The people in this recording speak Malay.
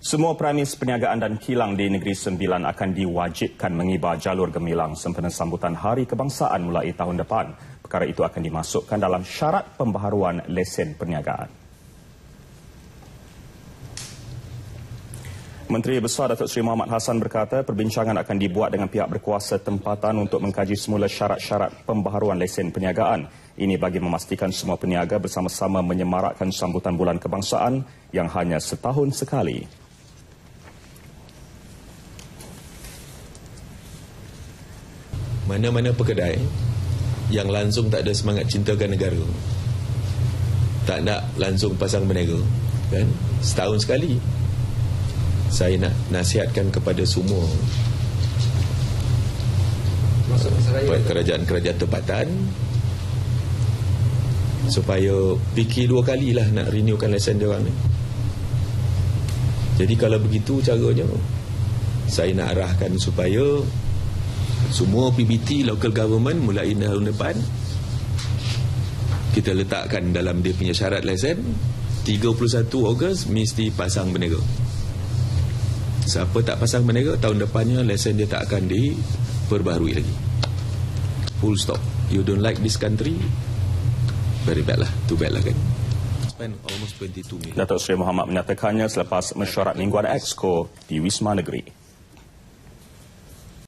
Semua premis perniagaan dan kilang di Negeri Sembilan akan diwajibkan mengibar jalur gemilang sempena sambutan Hari Kebangsaan mulai tahun depan. Perkara itu akan dimasukkan dalam syarat pembaharuan lesen perniagaan. Menteri Besar Datuk Seri Mohamad Hassan berkata perbincangan akan dibuat dengan pihak berkuasa tempatan untuk mengkaji semula syarat-syarat pembaharuan lesen perniagaan. Ini bagi memastikan semua peniaga bersama-sama menyemarakkan sambutan Bulan Kebangsaan yang hanya setahun sekali. Mana-mana pekedai yang langsung tak ada semangat cintakan negara, tak nak langsung pasang berniaga, kan? Setahun sekali. Saya nak nasihatkan kepada semua kerajaan-kerajaan tempatan supaya fikir dua kali lah nak renewkan lesen dia orang ni. Jadi kalau begitu caranya, saya nak arahkan supaya semua PBT local government mulai tahun depan kita letakkan dalam dia punya syarat lesen 31 Ogos mesti pasang berniaga. Siapa tak pasang berniaga, tahun depannya lesen dia tak akan diperbaharui lagi. Full stop. You don't like this country, very bad lah, too bad lah kan. Spend almost 22 million. Datuk Seri Mohamad menyatakannya selepas mesyuarat mingguan Exco di Wisma Negeri.